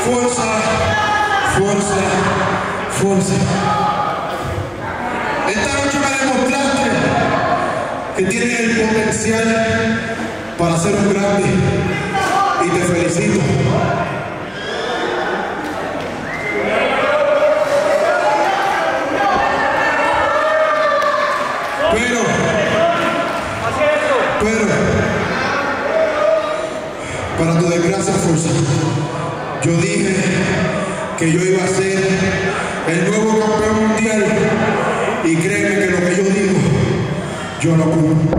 Fuerza, fuerza, fuerza. Esta noche me demostraste que tienes el potencial para ser un grande y te felicito. Pero, para tu desgracia, Fuerza, yo dije que yo iba a ser el nuevo campeón mundial y créeme que lo que yo digo, yo lo cumplo.